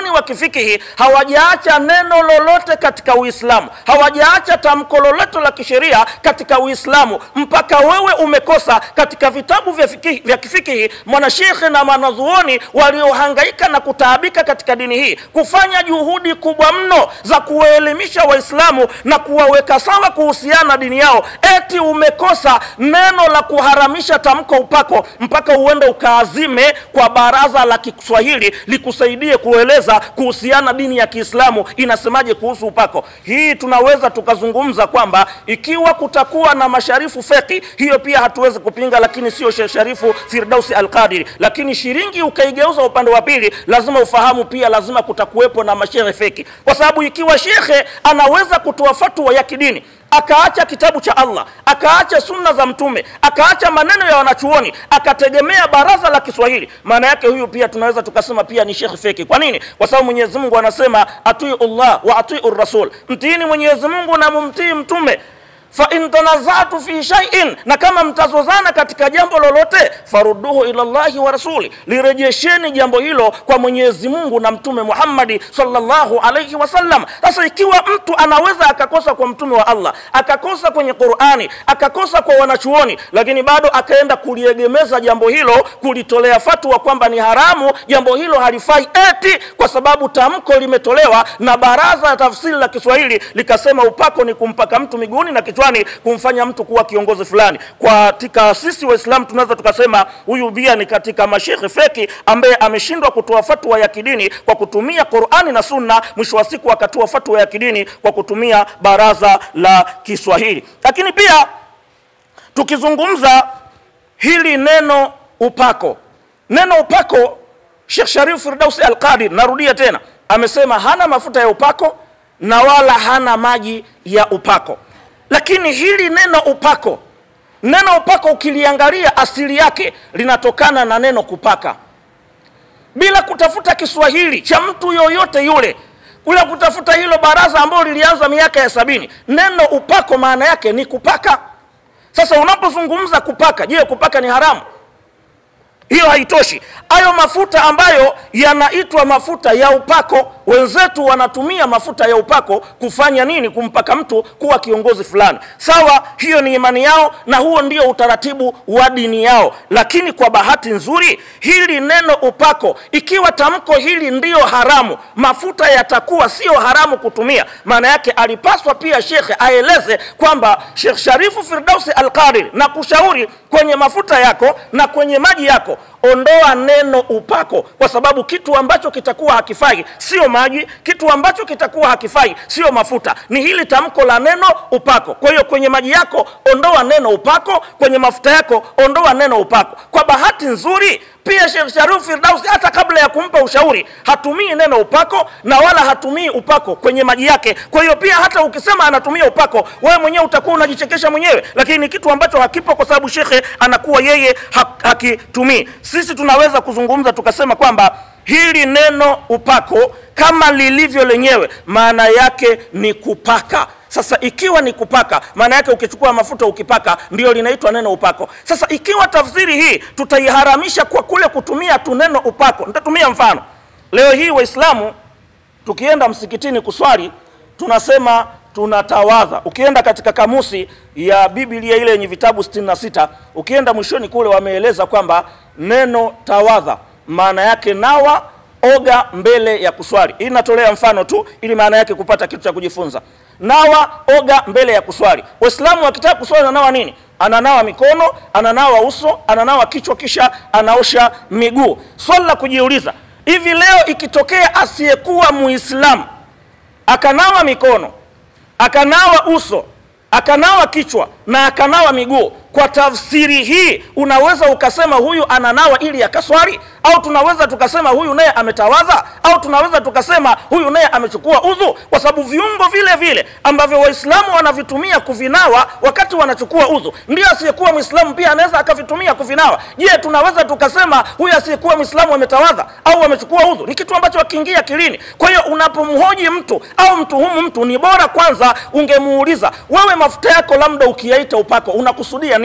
kifikihi hawajaacha neno lolote katika Uislamu, hawajaacha tamko lolote la kisheria katika Uislamu, mpaka wewe umekosa katika vitabu vya fikihi, vya kifikihi mwanashekhe na wanazuoni waliohangaika na kutaabika katika dini hii kufanya juhudi kubwa mno za kuwaelimisha Waislamu na kuwaweka sawa kuhusiana dini yao, eti umekosa neno la kuharamisha tamko upako mpaka uende ukaazime kwa baraza la Kiswahili likusaidie kueleza kuhusiana dini ya Kiislamu inasemaje kuhusu upako. Hii tunaweza tukazungumza kwamba ikiwa kutakuwa na masharifu feki, hiyo pia hatuwezi kupinga, lakini sio Sheikh Sharifu Firdausi Al-Qadiri. Lakini shiringi ukaigeuza upande wa pili, lazima ufahamu pia lazima kutakuwepo na mashehe feki, kwa sababu ikiwa shekhe anaweza kutoa fatwa ya kidini akaacha kitabu cha Allah, akaacha sunna za mtume, akaacha maneno ya wanachuoni, akategemea baraza la Kiswahili, maana yake huyu pia tunaweza tukasema pia ni shekhi feki. Kwa nini? Kwa sababu Mwenyezi Mungu anasema atii Allah wa atii ar-rasul, mtiini Mwenyezi Mungu na mumtii mtume. Fa in tanazatu fi shay'in, na kama mtazozana katika jambo lolote, farudduhu ila Allahi wa rasuli, lirejesheni jambo hilo kwa Mwenyezi Mungu na mtume Muhammad sallallahu alayhi wasallam. Sasa ikiwa mtu anaweza akakosa kwa mtume wa Allah, akakosa kwenye Qur'ani, akakosa kwa wanachuoni, lakini bado akaenda kuliegemeza jambo hilo, kulitolea fatwa kwamba ni haramu, jambo hilo halifai, eti kwa sababu tamko limetolewa na baraza la tafsiri la Kiswahili likasema upako ni kumpaka mtu miguuni na kichwani kumfanya mtu kuwa kiongozi fulani. Kwa katika sisi Waislamu tunaweza tukasema huyu pia ni katika mashekhe feki ambaye ameshindwa kutoa fatwa ya kidini kwa kutumia Qur'ani na Sunna, mwisho wa siku akatoa fatwa ya kidini kwa kutumia baraza la Kiswahili. Lakini pia tukizungumza hili neno upako, neno upako, Sheikh Sharif Firdausi Al-Qadiri, narudia tena, amesema hana mafuta ya upako na wala hana maji ya upako. Lakini hili neno upako, neno upako ukiliangalia asili yake linatokana na neno kupaka. Bila kutafuta Kiswahili cha mtu yoyote yule, bila kutafuta hilo baraza ambalo lilianza miaka ya sabini, neno upako maana yake ni kupaka. Sasa unapozungumza kupaka, je, kupaka ni haramu? Hiyo haitoshi. Hayo mafuta ambayo yanaitwa mafuta ya upako, wenzetu wanatumia mafuta ya upako kufanya nini? Kumpaka mtu kuwa kiongozi fulani. Sawa, hiyo ni imani yao na huo ndio utaratibu wa dini yao. Lakini kwa bahati nzuri, hili neno upako, ikiwa tamko hili ndio haramu, mafuta yatakuwa sio haramu kutumia. Maana yake alipaswa pia shekhe aeleze kwamba Sheikh Sharifu Firdausi Al-Qadiri, na kushauri kwenye mafuta yako na kwenye maji yako ondoa neno upako, kwa sababu kitu ambacho kitakuwa hakifai sio maji, kitu ambacho kitakuwa hakifai sio mafuta, ni hili tamko la neno upako. Kwa hiyo kwenye maji yako ondoa neno upako, kwenye mafuta yako ondoa neno upako. Kwa bahati nzuri pia Sheikh Sharif Firdausi hata kabla ya kumpa ushauri hatumii neno upako na wala hatumii upako kwenye maji yake. Kwa hiyo pia hata ukisema anatumia upako, wewe mwenyewe utakuwa unajichekesha mwenyewe, lakini ni kitu ambacho hakipo kwa sababu shekhe anakuwa yeye hakitumii. Sisi tunaweza kuzungumza tukasema kwamba hili neno upako kama lilivyo lenyewe maana yake ni kupaka. Sasa ikiwa ni kupaka, maana yake ukichukua mafuta ukipaka ndio linaitwa neno upako. Sasa ikiwa tafsiri hii tutaiharamisha kwa kule kutumia tu neno upako, nitatumia mfano. Leo hii Waislamu tukienda msikitini kuswali tunasema tunatawadha. Ukienda katika kamusi ya Biblia ile yenye vitabu sitini na sita, ukienda mwishoni kule wameeleza kwamba neno tawadha maana yake nawa, oga mbele ya kuswali. Hii natolea mfano tu ili maana yake kupata kitu cha kujifunza. Nawa, oga mbele ya kuswali. Waislamu wakitaka kuswali ananawa nini? Ananawa mikono, ananawa uso, ananawa kichwa, kisha anaosha miguu. Swali la kujiuliza, hivi leo ikitokea asiyekuwa Muislamu akanawa mikono, akanawa uso, akanawa kichwa na akanawa miguu, kwa tafsiri hii unaweza ukasema huyu ananawa ili akaswali, au tunaweza tukasema huyu naye ametawadha, au tunaweza tukasema huyu naye amechukua udhu, kwa sababu viungo vile vile ambavyo Waislamu wanavitumia kuvinawa wakati wanachukua udhu ndio asiyekuwa Muislamu pia anaweza akavitumia kuvinawa. Je, tunaweza tukasema huyu asiyekuwa Muislamu ametawadha au amechukua udhu? Ni kitu ambacho hakiingia akilini. Kwa hiyo unapomhoji mtu au mtuhumu mtu, ni bora kwanza ungemuuliza, wewe mafuta yako labda ukiyaita upako unakusudia nini?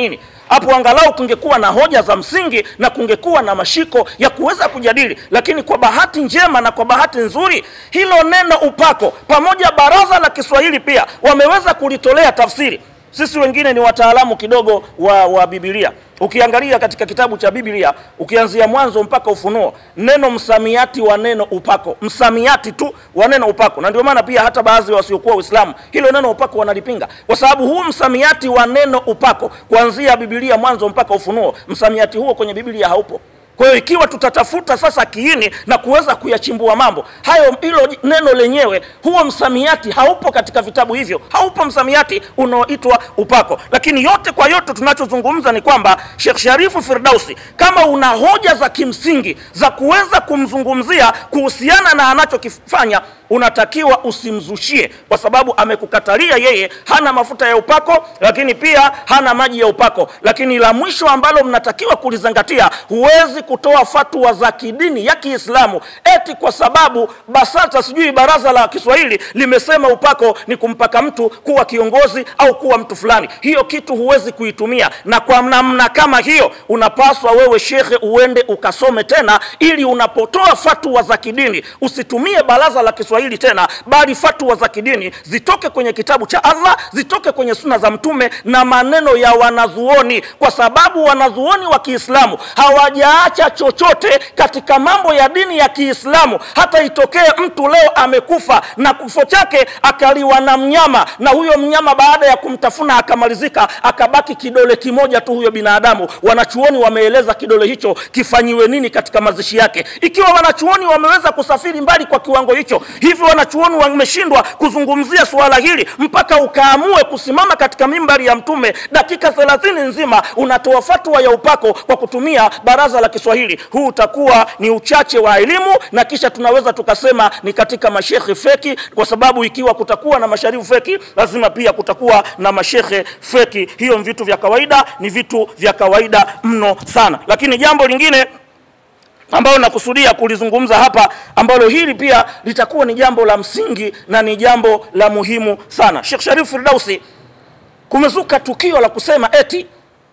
nini? Hapo angalau kungekuwa na hoja za msingi na kungekuwa na mashiko ya kuweza kujadili. Lakini kwa bahati njema na kwa bahati nzuri, hilo neno upako pamoja Baraza la Kiswahili pia wameweza kulitolea tafsiri. Sisi wengine ni wataalamu kidogo wa, wa Biblia. Ukiangalia katika kitabu cha Biblia, ukianzia Mwanzo mpaka Ufunuo, neno msamiati wa neno upako, msamiati tu wa neno upako. Na ndio maana pia hata baadhi wasiokuwa Uislamu hilo neno upako wanalipinga, kwa sababu huu msamiati wa neno upako kuanzia Biblia Mwanzo mpaka Ufunuo, msamiati huo kwenye Biblia haupo. Kwa hiyo ikiwa tutatafuta sasa kiini na kuweza kuyachimbua mambo hayo, hilo neno lenyewe, huo msamiati haupo katika vitabu hivyo, haupo msamiati unaoitwa upako. Lakini yote kwa yote tunachozungumza ni kwamba Sheikh Sharifu Firdausi, kama una hoja za kimsingi za kuweza kumzungumzia kuhusiana na anachokifanya, unatakiwa usimzushie, kwa sababu amekukatalia yeye hana mafuta ya upako, lakini pia hana maji ya upako. Lakini la mwisho ambalo mnatakiwa kulizangatia, huwezi kutoa fatwa za kidini ya Kiislamu eti kwa sababu BASATA sijui Baraza la Kiswahili limesema upako ni kumpaka mtu kuwa kiongozi au kuwa mtu fulani. Hiyo kitu huwezi kuitumia, na kwa namna kama hiyo unapaswa wewe shekhe uende ukasome tena, ili unapotoa fatwa za kidini usitumie Baraza la Kiswahili tena, bali fatwa za kidini zitoke kwenye kitabu cha Allah, zitoke kwenye sunna za Mtume na maneno ya wanazuoni, kwa sababu wanazuoni wa Kiislamu hawajaacha chochote katika mambo ya dini ya Kiislamu. Hata itokee mtu leo amekufa na kifo chake akaliwa na mnyama, na huyo mnyama baada ya kumtafuna akamalizika, akabaki kidole kimoja tu huyo binadamu, wanachuoni wameeleza kidole hicho kifanyiwe nini katika mazishi yake. Ikiwa wanachuoni wameweza kusafiri mbali kwa kiwango hicho, hivyo wanachuoni wameshindwa kuzungumzia suala hili mpaka ukaamue kusimama katika mimbari ya Mtume dakika thelathini nzima unatoa fatwa ya upako kwa kutumia Baraza la Kiswahili, huu utakuwa ni uchache wa elimu, na kisha tunaweza tukasema ni katika mashekhe feki, kwa sababu ikiwa kutakuwa na masharifu feki lazima pia kutakuwa na mashekhe feki. Hiyo ni vitu vya kawaida, ni vitu vya kawaida mno sana. Lakini jambo lingine ambalo nakusudia kulizungumza hapa, ambalo hili pia litakuwa ni jambo la msingi na ni jambo la muhimu sana. Sheikh Sharifu Firdausi, kumezuka tukio la kusema eti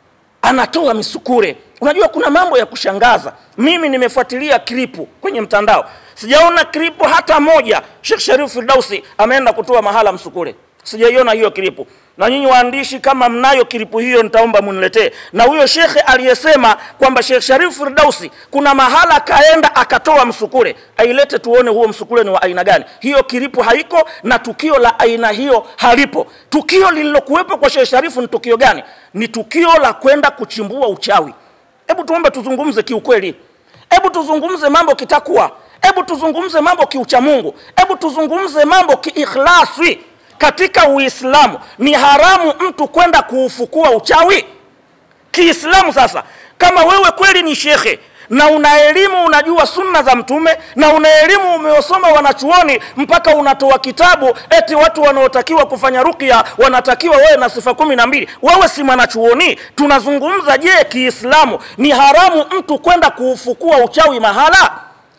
anatoa misukure. Unajua kuna mambo ya kushangaza. Mimi nimefuatilia klipu kwenye mtandao, sijaona klipu hata moja Sheikh Sharifu Firdausi ameenda kutoa mahala msukure. Sijaiona hiyo klipu. Na nyinyi waandishi kama mnayo klipu hiyo nitaomba muniletee. Na huyo shekhe aliyesema kwamba Sheikh Sharifu Firdausi kuna mahala kaenda akatoa msukure, ailete tuone huo msukure ni wa aina gani. Hiyo klipu haiko na tukio la aina hiyo halipo. Tukio lililokuwepo kwa Sheikh Sharifu ni tukio gani? Ni tukio la kwenda kuchimbua uchawi. Hebu tuombe tuzungumze kiukweli. Hebu tuzungumze mambo kitakwa. Hebu tuzungumze mambo kiucha Mungu. Hebu tuzungumze mambo kiikhlasi. Katika Uislamu ni haramu mtu kwenda kuufukua uchawi Kiislamu. Sasa kama wewe kweli ni shekhe na una elimu, unajua sunna za Mtume, na una elimu umeosoma wanachuoni mpaka unatoa kitabu eti watu wanaotakiwa kufanya ruqya wanatakiwa wewe na sifa kumi na mbili, wewe si mwanachuoni. Tunazungumza je, Kiislamu ni haramu mtu kwenda kuufukua uchawi mahala?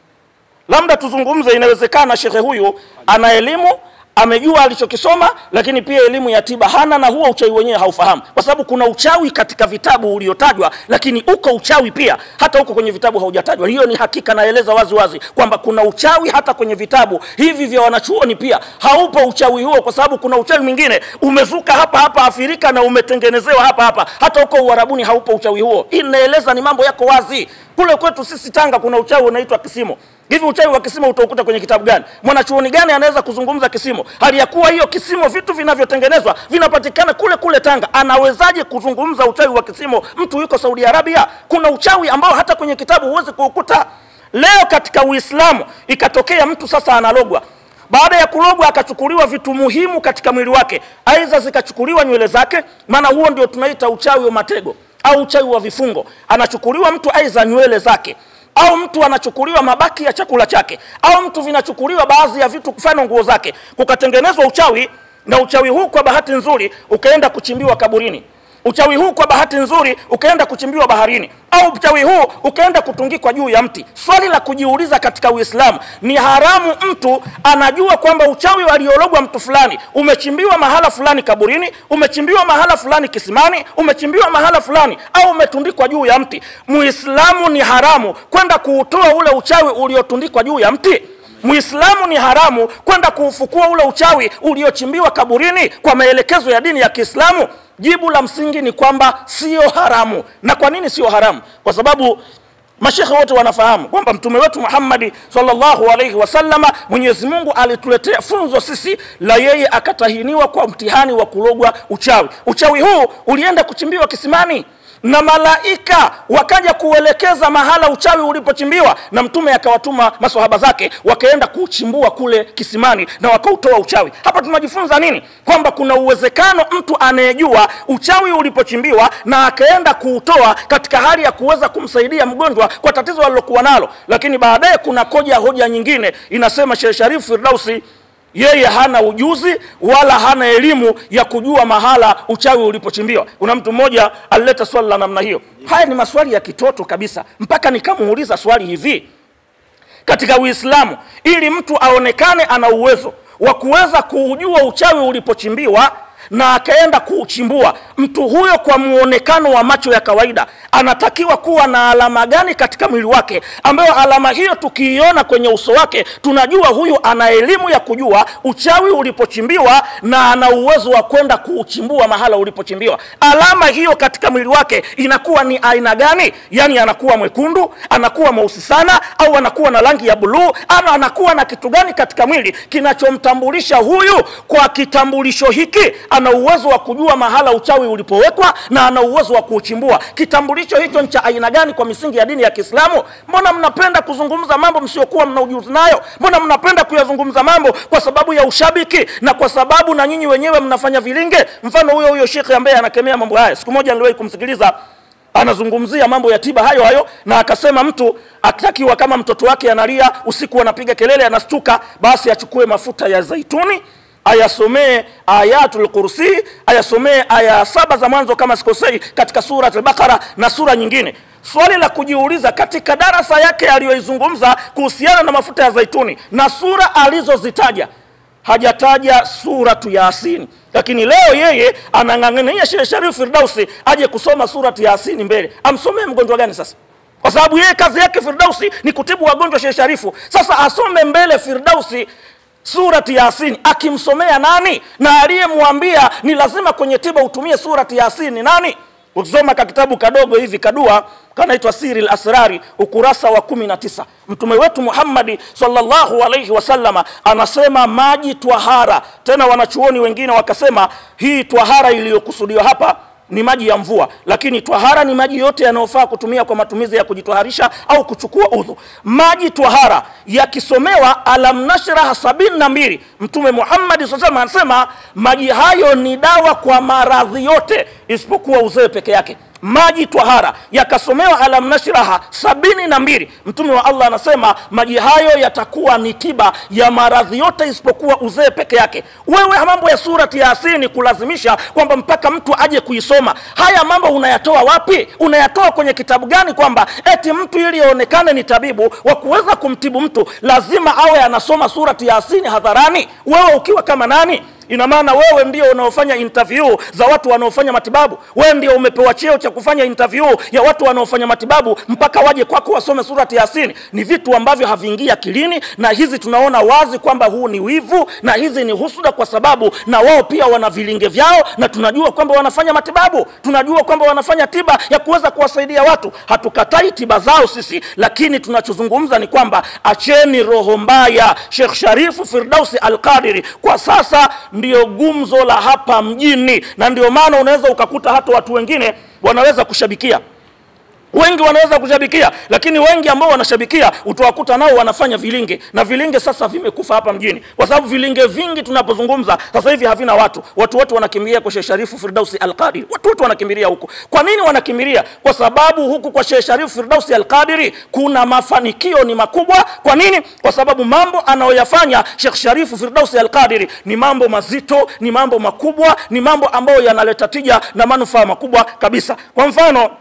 Labda tuzungumze, inawezekana shekhe huyu ana elimu, amejua alichokisoma, lakini pia elimu ya tiba hana, na huo uchawi wenyewe haufahamu. Kwa sababu kuna uchawi katika vitabu uliotajwa, lakini uko uchawi pia hata uko kwenye vitabu haujatajwa. Hiyo ni hakika, naeleza wazi wazi kwamba kuna uchawi hata kwenye vitabu hivi vya wanachuoni pia haupo uchawi huo, kwa sababu kuna uchawi mwingine umezuka hapa hapa Afrika na umetengenezewa hapa hapa, hata uko Uarabuni haupo uchawi huo. Hii naeleza ni mambo yako wazi. Kule kwetu sisi Tanga kuna uchawi unaitwa kisimo. Hivi uchawi wa kisimo utakuta kwenye kitabu gani? Mwanachuoni gani anaweza kuzungumza kisimo? Hali ya kuwa hiyo kisimo, vitu vinavyotengenezwa vinapatikana kule kule Tanga. Anawezaje kuzungumza uchawi wa kisimo mtu yuko Saudi Arabia? Kuna uchawi ambao hata kwenye kitabu huwezi kuukuta. Leo katika Uislamu ikatokea mtu sasa analogwa. Baada ya kulogwa akachukuliwa vitu muhimu katika mwili wake, aidha zikachukuliwa nywele zake, maana huo ndio tunaita uchawi wa matego au uchawi wa vifungo. Anachukuliwa mtu aidha nywele zake, au mtu anachukuliwa mabaki ya chakula chake, au mtu vinachukuliwa baadhi ya vitu kufanya nguo zake, kukatengenezwa uchawi. Na uchawi huu kwa bahati nzuri ukaenda kuchimbiwa kaburini. Uchawi huu kwa bahati nzuri ukaenda kuchimbiwa baharini, au uchawi huu ukaenda kutungikwa juu ya mti. Swali la kujiuliza katika Uislamu, ni haramu mtu anajua kwamba uchawi waliologwa mtu fulani umechimbiwa mahala fulani kaburini, umechimbiwa mahala fulani kisimani, umechimbiwa mahala fulani, au umetundikwa juu ya mti. Muislamu ni haramu kwenda kuutoa ule uchawi uliotundikwa juu ya mti? Muislamu ni haramu kwenda kuufukua ule uchawi uliochimbiwa kaburini kwa maelekezo ya dini ya Kiislamu? Jibu la msingi ni kwamba sio haramu. Na kwa nini sio haramu? Kwa sababu mashekhe wote wanafahamu kwamba Mtume wetu Muhammad sallallahu alaihi wasallama, Mwenyezi Mungu alituletea funzo sisi la yeye akatahiniwa kwa mtihani wa kulogwa uchawi. Uchawi huu ulienda kuchimbiwa kisimani na malaika wakaja kuelekeza mahala uchawi ulipochimbiwa, na Mtume akawatuma maswahaba zake wakaenda kuchimbua kule kisimani na wakautoa uchawi. Hapa tunajifunza nini? Kwamba kuna uwezekano mtu anayejua uchawi ulipochimbiwa na akaenda kuutoa katika hali ya kuweza kumsaidia mgonjwa kwa tatizo alilokuwa nalo, lakini baadaye kuna koja hoja nyingine inasema Sheikh Sharif Firdausi yeye hana ujuzi wala hana elimu ya kujua mahala uchawi ulipochimbiwa. Kuna mtu mmoja alileta swali la namna hiyo. Haya ni maswali ya kitoto kabisa, mpaka nikamuuliza swali hivi: katika Uislamu, ili mtu aonekane ana uwezo wa kuweza kujua uchawi ulipochimbiwa na akaenda kuuchimbua, mtu huyo kwa muonekano wa macho ya kawaida anatakiwa kuwa na alama gani katika mwili wake, ambayo alama hiyo tukiiona kwenye uso wake tunajua huyu ana elimu ya kujua uchawi ulipochimbiwa na ana uwezo wa kwenda kuuchimbua mahala ulipochimbiwa? Alama hiyo katika mwili wake inakuwa ni aina gani? Yani anakuwa mwekundu, anakuwa mweusi sana, au anakuwa na rangi ya buluu, ama anakuwa na kitu gani katika mwili kinachomtambulisha huyu kwa kitambulisho hiki ana uwezo wa kujua mahala uchawi ulipowekwa na ana uwezo wa kuuchimbua? Kitambulisho hicho ni cha aina gani kwa misingi ya dini ya Kiislamu? Mbona mnapenda kuzungumza mambo msiokuwa mna ujuzi nayo? Mbona mnapenda kuyazungumza mambo kwa sababu ya ushabiki na kwa sababu na nyinyi wenyewe mnafanya vilinge? Mfano huyo huyo shekhi ambaye anakemea mambo haya, siku moja niliwahi kumsikiliza anazungumzia mambo ya tiba hayo hayo, na akasema mtu akitakiwa kama mtoto wake analia usiku anapiga kelele anastuka, basi achukue mafuta ya zaituni, ayasomee ayatul kursi, ayasomee aya saba za mwanzo kama sikosei katika sura al-Baqara na sura nyingine. Swali la kujiuliza, katika darasa yake aliyoizungumza kuhusiana na mafuta ya zaituni na sura alizozitaja, hajataja suratu Yasin, lakini leo yeye anang'ang'ania Sheikh Sharif Firdausi aje kusoma suratu Yasin mbele. Amsomee mgonjwa gani sasa? Kwa sababu yeye kazi yake Firdausi ni kutibu wagonjwa Sheikh Sharifu. Sasa asome mbele Firdausi surati Yasin, akimsomea nani? Na aliyemwambia ni lazima kwenye tiba utumie surati Yasin ni nani? Ukisoma ka kitabu kadogo hivi kadua kanaitwa Siri al-Asrari, ukurasa wa kumi na tisa, Mtume wetu Muhammad sallallahu alayhi wasallama anasema maji twahara. Tena wanachuoni wengine wakasema hii twahara iliyokusudiwa hapa ni maji ya mvua, lakini twahara ni maji yote yanayofaa kutumia kwa matumizi ya kujitwaharisha au kuchukua udhu. Maji twahara yakisomewa alam nashrah sabini na mbili, Mtume Muhammad sallallahu alaihi wasallam anasema maji hayo ni dawa kwa maradhi yote isipokuwa uzee peke yake. Maji twahara yakasomewa alam nashraha sabini na mbili, Mtume wa Allah anasema maji hayo yatakuwa ni tiba ya maradhi yote isipokuwa uzee peke yake. Wewe mambo ya surati Yasin kulazimisha kwamba mpaka mtu aje kuisoma, haya mambo unayatoa wapi? Unayatoa kwenye kitabu gani? Kwamba eti mtu ili aonekane ni tabibu wa kuweza kumtibu mtu lazima awe anasoma surati Yasin hadharani? Wewe ukiwa kama nani? Ina maana wewe ndio unaofanya interview za watu wanaofanya matibabu? Wewe ndio umepewa cheo cha kufanya interview ya watu wanaofanya matibabu mpaka waje kwako wasome surati Yasin? Ni vitu ambavyo haviingia kilini, na hizi tunaona wazi kwamba huu ni wivu na hizi ni husuda, kwa sababu na wao pia wana vilinge vyao, na tunajua kwamba wanafanya matibabu, tunajua kwamba wanafanya tiba ya kuweza kuwasaidia watu. Hatukatai tiba zao sisi, lakini tunachozungumza ni kwamba acheni roho mbaya. Sheikh Sharif Firdausi Al-Qadiri kwa sasa ndio gumzo la hapa mjini, na ndio maana unaweza ukakuta hata watu wengine wanaweza kushabikia. Wengi wanaweza kushabikia, lakini wengi ambao wanashabikia utawakuta nao wanafanya vilinge, na vilinge sasa vimekufa hapa mjini, kwa sababu vilinge vingi tunapozungumza sasa hivi havina watu. Watu wote wanakimbilia kwa Sheikh Sharifu Firdausi Al-Qadiri, watu wote wanakimbilia huko. Kwa nini wanakimbilia? Kwa sababu huku kwa Sheikh Sharifu Firdausi Al-Qadiri kuna mafanikio ni makubwa. Kwa nini? Kwa sababu mambo anayoyafanya Sheikh Sharifu Firdausi Al-Qadiri ni mambo mazito, ni mambo makubwa, ni mambo ambayo yanaleta tija na manufaa makubwa kabisa. Kwa mfano,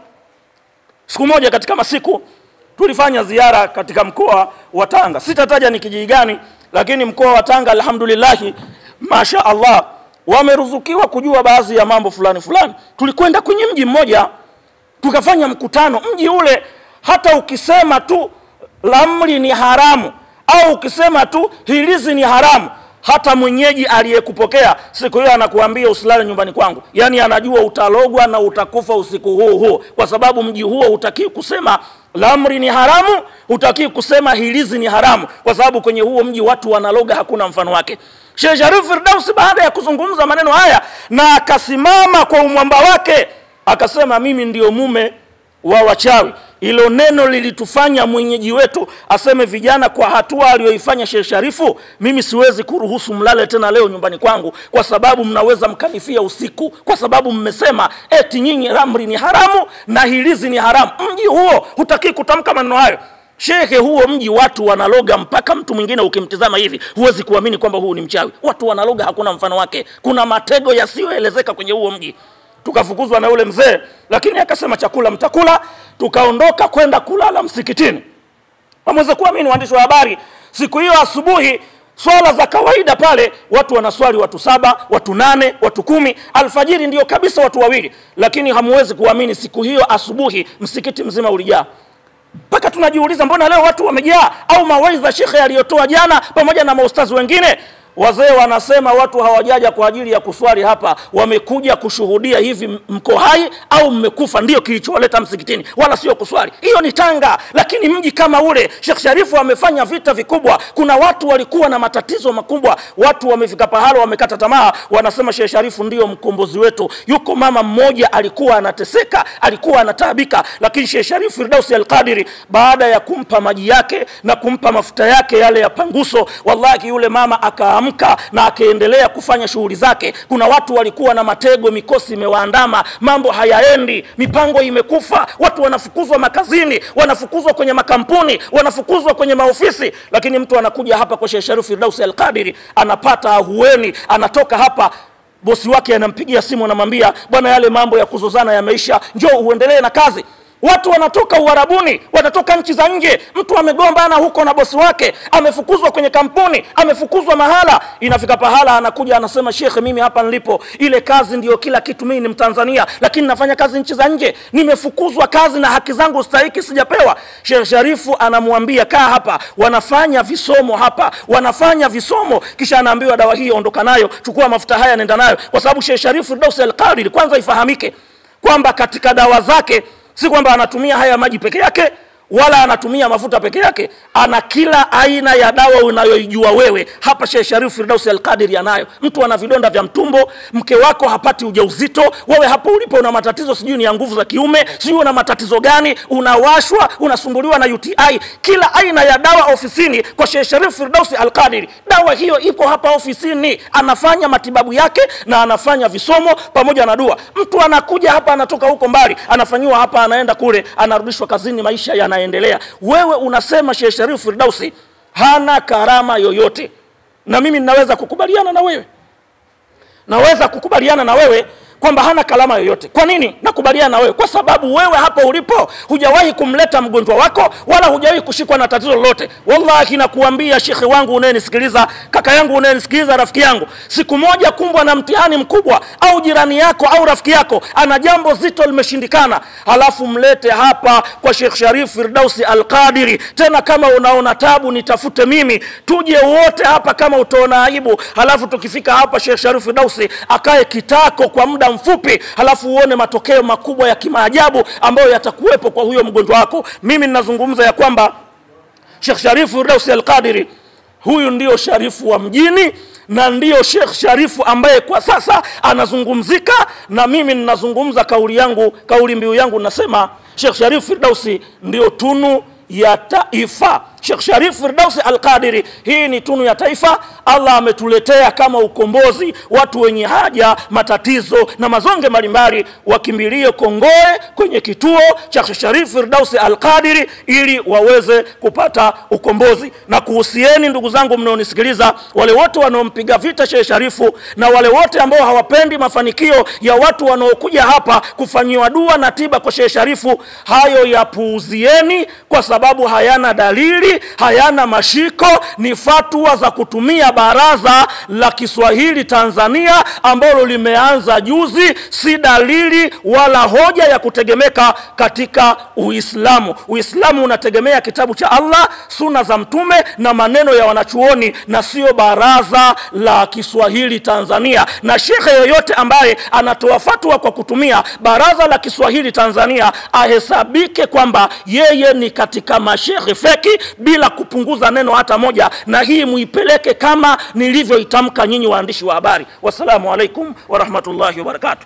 siku moja katika masiku tulifanya ziara katika mkoa wa Tanga. Sitataja ni kijiji gani, lakini mkoa wa Tanga alhamdulillah masha Allah wameruzukiwa kujua baadhi ya mambo fulani fulani. Tulikwenda kwenye mji mmoja tukafanya mkutano. Mji ule hata ukisema tu lamri ni haramu au ukisema tu hilizi ni haramu, hata mwenyeji aliyekupokea siku hiyo anakuambia usilale nyumbani kwangu. Yani anajua utalogwa na utakufa usiku huo huo, kwa sababu mji huo hutaki kusema lamri ni haramu, hutaki kusema hilizi ni haramu, kwa sababu kwenye huo mji watu wanaloga hakuna mfano wake. Sheikh Sharifu Firdausi baada ya kuzungumza maneno haya na akasimama kwa umwamba wake akasema, mimi ndio mume wa wachawi. Ilo neno lilitufanya mwenyeji wetu aseme, vijana, kwa hatua aliyoifanya Sheikh Sharifu, mimi siwezi kuruhusu mlale tena leo nyumbani kwangu, kwa sababu mnaweza mkanifia usiku, kwa sababu mmesema eti nyinyi lamri ni haramu na hilizi ni haramu. Mji huo hutaki kutamka maneno hayo. Shekhe, huo mji watu wanaloga mpaka mtu mwingine ukimtizama hivi huwezi kuamini kwamba huu ni mchawi. Watu wanaloga hakuna mfano wake. Kuna matego yasiyoelezeka kwenye huo mji. Tukafukuzwa na yule mzee, lakini akasema chakula mtakula. Tukaondoka kwenda kulala msikitini. Hamwezi kuamini waandishi wa habari, siku hiyo asubuhi swala za kawaida pale watu wanaswali watu saba, watu nane, watu kumi. Alfajiri ndio kabisa watu wawili, lakini hamwezi kuamini siku hiyo asubuhi msikiti mzima ulijaa. Paka tunajiuliza mbona leo watu wamejaa, au mawaidha shekhe aliyotoa jana pamoja na maustazi wengine. Wazee wanasema watu hawajaja kwa ajili ya kuswali hapa, wamekuja kushuhudia hivi mko hai au mmekufa, ndio kilichowaleta msikitini, wala sio kuswali. Hiyo ni Tanga, lakini mji kama ule Sheikh Sharifu amefanya vita vikubwa. Kuna watu walikuwa na matatizo makubwa, watu wamefika pahalo wamekata tamaa, wanasema Sheikh Sharifu ndio mkombozi wetu. Yuko mama mmoja alikuwa anateseka, alikuwa anataabika, lakini Sheikh Sharifu Firdausi Al-Qadiri baada ya kumpa maji yake na kumpa mafuta yake yale ya panguso, wallahi yule mama aka amka na akaendelea kufanya shughuli zake. Kuna watu walikuwa na matego, mikosi imewaandama, mambo hayaendi, mipango imekufa, watu wanafukuzwa makazini, wanafukuzwa kwenye makampuni, wanafukuzwa kwenye maofisi, lakini mtu anakuja hapa kwa Sheikh Sharifu Firdausi Al-Qadiri anapata ahueni, anatoka hapa bosi wake anampigia simu anamwambia, bwana, yale mambo ya kuzozana yameisha, njoo uendelee na kazi. Watu wanatoka Uarabuni, wanatoka nchi za nje, mtu amegombana huko na bosi wake, amefukuzwa kwenye kampuni, amefukuzwa mahala, inafika pahala anakuja anasema, shekhe, mimi hapa nilipo ile kazi ndio kila kitu, mimi ni Mtanzania lakini nafanya kazi nchi za nje, nimefukuzwa kazi na haki zangu stahiki sijapewa. Sheikh Sharifu anamwambia, kaa hapa, wanafanya visomo hapa, wanafanya visomo, kisha anaambiwa dawa hii ondoka nayo, chukua mafuta haya nenda nayo. Kwa sababu Sheikh Sharifu Firdausi Al-Qadiri, kwanza ifahamike kwamba katika dawa zake si kwamba anatumia haya maji peke yake wala anatumia mafuta peke yake, ana kila aina ya dawa unayoijua wewe. Hapa Sheikh Sharifu Firdausi Al-Qadiri anayo. Mtu ana vidonda vya mtumbo, mke wako hapati ujauzito, wewe hapo ulipo una matatizo sijui ni ya nguvu za kiume, sijui una matatizo gani, unawashwa, unasumbuliwa na U T I, kila aina ya dawa ofisini kwa Sheikh Sharifu Firdausi Al-Qadiri. Dawa hiyo iko hapa ofisini, anafanya matibabu yake na anafanya visomo pamoja na dua. Mtu anakuja hapa, anatoka huko mbali, anafanyiwa hapa, anaenda kule, anarudishwa kazini, maisha yana endelea. Wewe unasema Sheikh Sharifu Firdausi hana karama yoyote, na mimi ninaweza kukubaliana na wewe, naweza kukubaliana na wewe kwamba hana kalama yoyote. Kwa nini nakubaliana na wewe? Kwa sababu wewe hapo ulipo hujawahi kumleta mgonjwa wako wala hujawahi kushikwa na tatizo lolote. Wallahi nakuambia shekhi wangu unayenisikiliza, kaka yangu unayenisikiliza, rafiki yangu, siku moja kumbwa na mtihani mkubwa, au jirani yako au rafiki yako ana jambo zito limeshindikana, halafu mlete hapa kwa Sheikh Sharifu Firdausi Al-Qadiri. Tena kama unaona tabu nitafute mimi, tuje wote hapa kama utaona aibu, halafu tukifika hapa Sheikh Sharifu Firdausi akae kitako kwa muda mfupi, halafu uone matokeo makubwa ya kimaajabu ambayo yatakuwepo kwa huyo mgonjwa wako. Mimi ninazungumza ya kwamba Sheikh Sharifu Firdausi Al-Qadiri huyu ndio Sharifu wa mjini, na ndio Sheikh Sharifu ambaye kwa sasa anazungumzika. Na mimi ninazungumza kauli yangu, kauli mbiu yangu nasema Sheikh Sharif Firdausi ndio tunu ya taifa. Sheikh Sharif Firdausi Al-Qadiri, hii ni tunu ya taifa. Allah ametuletea kama ukombozi watu wenye haja, matatizo na mazonge mbalimbali wakimbilie Kongoe kwenye kituo cha Sheikh Sharif Firdausi Al-Qadiri ili waweze kupata ukombozi. Na kuhusieni ndugu zangu mnaonisikiliza, wale wote wanaompiga vita Sheikh Sharifu na wale wote ambao hawapendi mafanikio ya watu wanaokuja hapa kufanyiwa dua na tiba kwa Sheikh Sharifu, hayo yapuuzieni kwa sababu hayana dalili, hayana mashiko, ni fatwa za kutumia Baraza la Kiswahili Tanzania ambalo limeanza juzi, si dalili wala hoja ya kutegemeka katika Uislamu. Uislamu unategemea kitabu cha Allah, sunna za mtume na maneno ya wanachuoni, na sio Baraza la Kiswahili Tanzania. Na shekhe yoyote ambaye anatoa fatwa kwa kutumia Baraza la Kiswahili Tanzania ahesabike kwamba yeye ni katika mashekhe feki bila kupunguza neno hata moja, na hii muipeleke kama nilivyoitamka nyinyi waandishi wa habari. Wassalamu alaikum wa rahmatullahi wa barakatuh.